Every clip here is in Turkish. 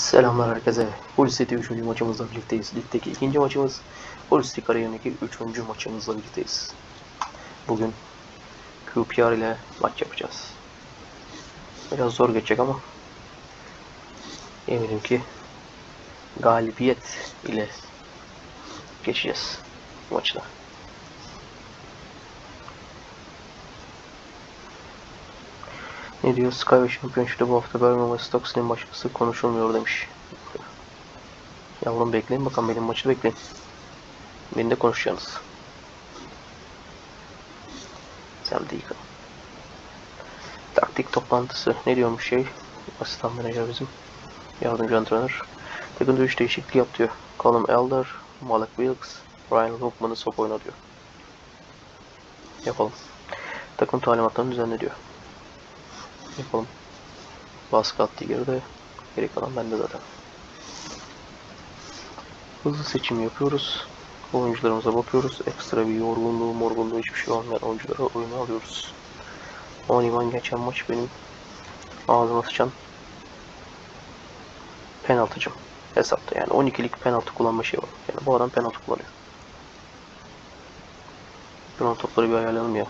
Selamlar herkese. Hull City 3. maçımızla birlikteyiz. Ligdeki ikinci maçımız, Hull City kariyerindeki 3. maçımızla birlikteyiz. Bugün QPR ile maç yapacağız. Biraz zor geçecek ama eminim ki galibiyet ile geçeceğiz maçına. Ne diyor? Sky ve Championship'te bu hafta Birmingham ve Stoke'un maçı konuşulmuyor demiş. Yavrum bekleyin bakalım, benim maçı bekleyin. Beni de konuşacaksınız. Sam Deacon. Taktik toplantısı. Ne diyormuş şey? Asistan menajer bizim. Yardımcı antrenör. Takımda 3 değişiklik yap diyor. Callum Elder, Malek Wilks, Ryan Lookman'ı sok oyna diyor. Yapalım. Takım talimatlarını düzenle diyor. Yapalım. Baskı attığı geride. Geri kalan bende zaten. Hızlı seçim yapıyoruz. Oyuncularımıza bakıyoruz. Ekstra bir morgunluğu hiçbir şey olmayan oyunculara oyunu alıyoruz. Oniman geçen maç benim ağzıma sıçan penaltıcım hesapta, yani 12'lik penaltı kullanma şey var. Yani bu adam penaltı kullanıyor. Duran topları bir ayarlayalım ya.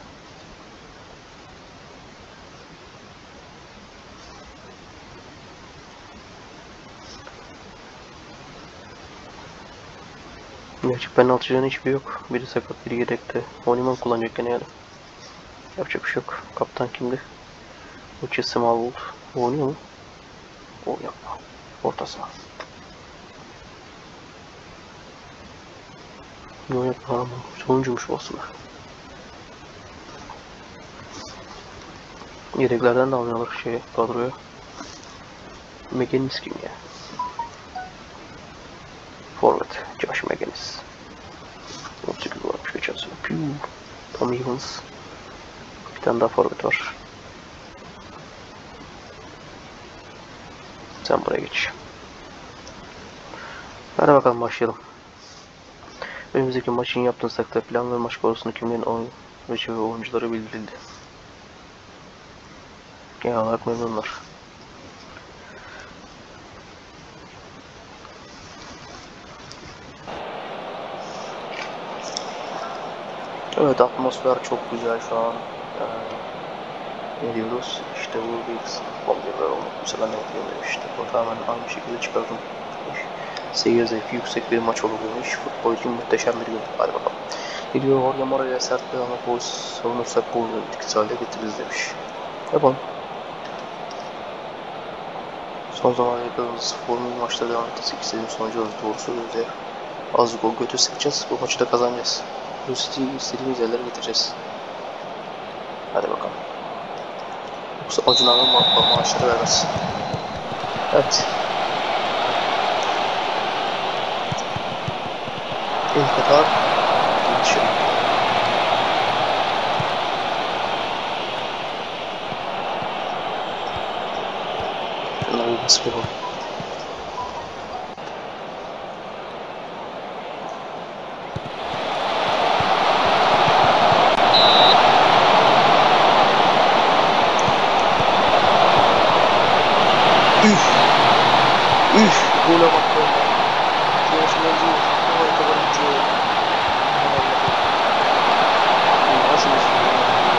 Gerçi penaltıcının hiçbiri yok. Biri sakat, biri yedekte. Oniman kullanacak gene yani. Yapacak bir şey yok. Kaptan kimdi? Uçi Smallwood. O oynuyor mu? O yapma. Orta saha. Yok yapma. Sonuncumuş olsun. Yedeklerden de alıyorlar kadroya. McGinnis kim ya? Forward. Josh McGinnis. 18 varmış geçen sene. Tom Evans. Bir tane daha forward var. Sen buraya geç. Hadi bakalım başlayalım. Önümüzdeki maçın yaptığın takta plan ve maç konusunda kimlerin oyuncu ve oyuncuları bildirildi. Genel olarak memnunlar. Evet, atmosfer çok güzel şu an. Ne diyoruz? İşte bu bir futbol olmak. Mesela ben de yapıyorum demiştim. O tamamen aynı şekilde çıkardım. Seyir zevki yüksek bir maç olur demiş. Futbol için muhteşem bir gün. Hadi bakalım. Ne diyor? Jorge Mora'ya sert bir ana savunursak bu oyunu etkisiz hale getiririz demiş. Yapalım. Son zamanlarda yapıldığımız formül maçta devam ettiğimiz istediğimiz sonucu alırız. Doğru söylüyoruz ya. Az gol götü sıkacağız. Bu maçı da kazanacağız. Bu City'yi istediğimiz yerlere getireceğiz. Hadi bakalım. Yoksa Acun abi maaşları vermez. Evet. İlk kadar geçelim. Şunları bir basıp yapalım. Üf, gole bak be. Yarışmacı harika bırakıyor. Nasıl bir şey?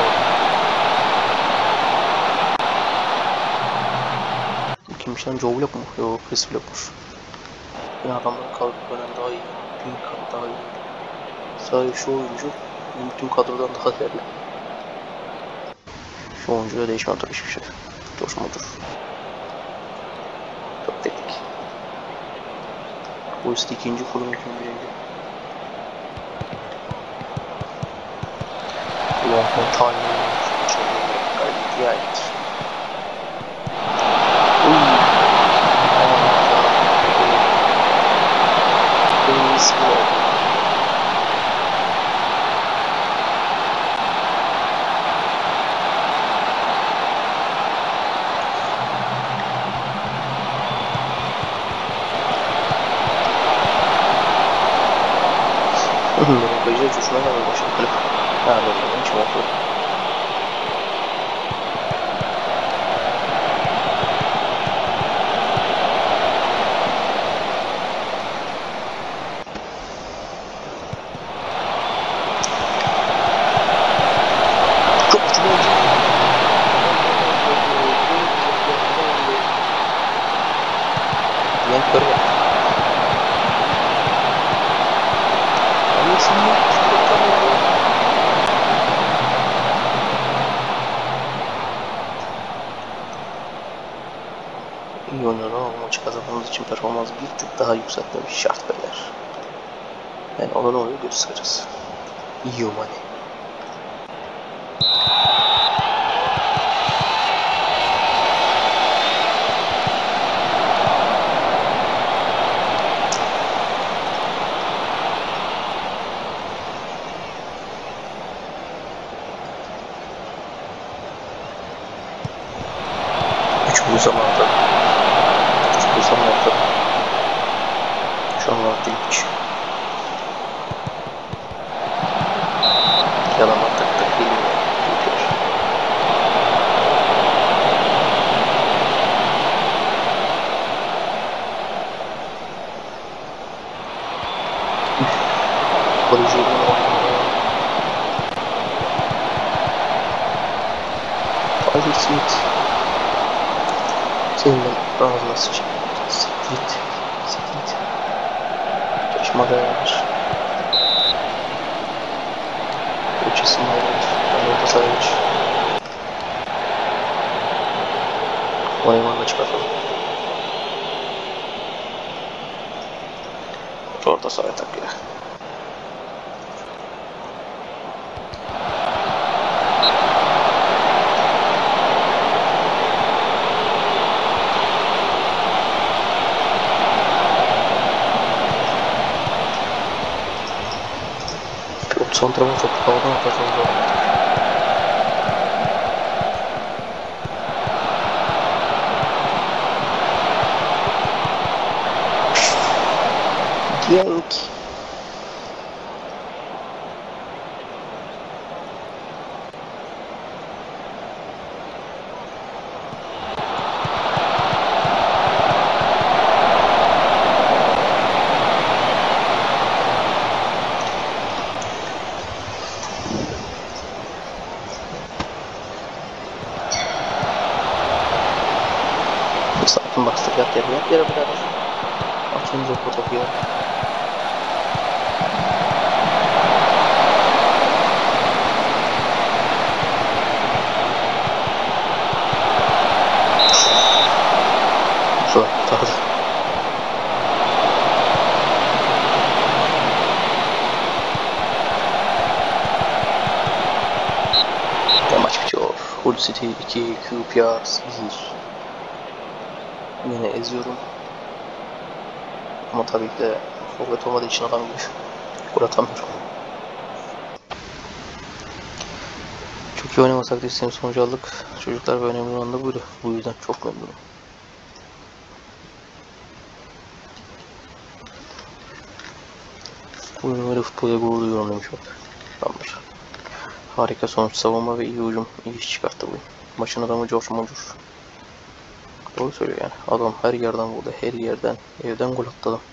Kimmiş lan? Joe Block mu? Yok, Chris Block'muş. Ya adamların kadrolarından daha iyi. Bin kat daha iyi. Sadece şu oyuncu bütün kadrodan daha değerli. Şu oyuncuya değişmem tabii hiçbir şey. Coşmadır. Çok teknik. Bu üstü ikinci, Fulham birinci. Long time gayet iyi ait. Benim coşmaya gelmeye başladı. Ha, böyle hiç olmadı. İyi oynadı ama bu maçı kazanmamız için performans bir tık daha yükseltmemiz şart beyler. Yani ona ne oluyor gösteririz. Yiyorum hani. Bu zamanda bu zamanda şu an vakti hiç yalan tık tık geliyor. Kolejinin Tyler Smith senin ağzına sıçayım. Siktir. Çalışma değer. Öçesinde orta sayıç. Oymanla çıkartalım. Orta sahaya tak ya. Son tarafa çok havadan atacağız. Yank. Sakin bastık yat yere birader. Açınca fotoğrafı ya. Zor tadı. Maç bitiyor. Hull City 2, QPR 1. Yine eziyorum. Ama tabii ki de forvet olmadığı için adam gibi gol atamıyorum. Çok iyi oynamasak da istediğim sonucu aldık. Çocuklar ve önemli olan da buydu. Bu yüzden çok memnunum. Bu oyunu futbolda gurur duyuyorum demiş bak. Tamamdır. Harika sonuç, savunma ve iyi hücum. İyi iş çıkarttı bu. Maçın adamı George Muncur. Doğru söylüyor yani. Adam her yerden vurdu. Her yerden. Evden gol attı adam.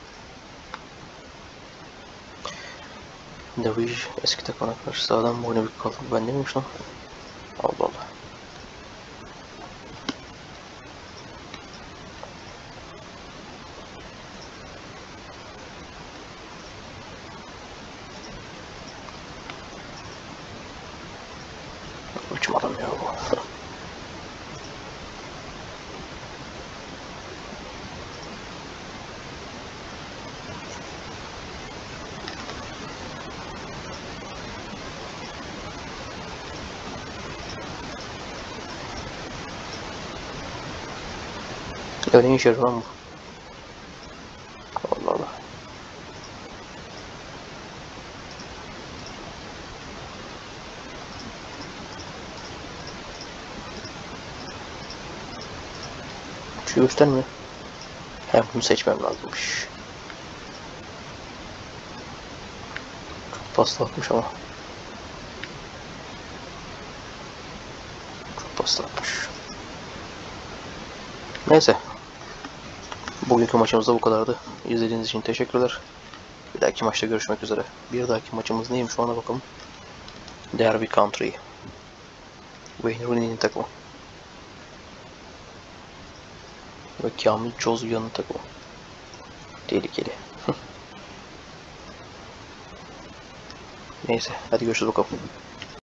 Davies eski takımına karşı sağdan boynu bir kaldı. Ben demiş lan. Allah Allah. Uçmadım ya bu. Öyle işe yarar lan bu. Allah Allah. Şu göstermiyor. Hem bunu seçmem lazımmış. Çok paslı atmış ama. Çok paslı atmış. Neyse. Bugünkü maçımız da bu kadardı. İzlediğiniz için teşekkürler. Bir dahaki maçta görüşmek üzere. Bir dahaki maçımız neymiş ona bakalım. Derby County. Wayne Rooney'nin takımı. Ve Kamil Cozuya'nın takımı. Tehlikeli. Neyse hadi görüşürüz bakalım.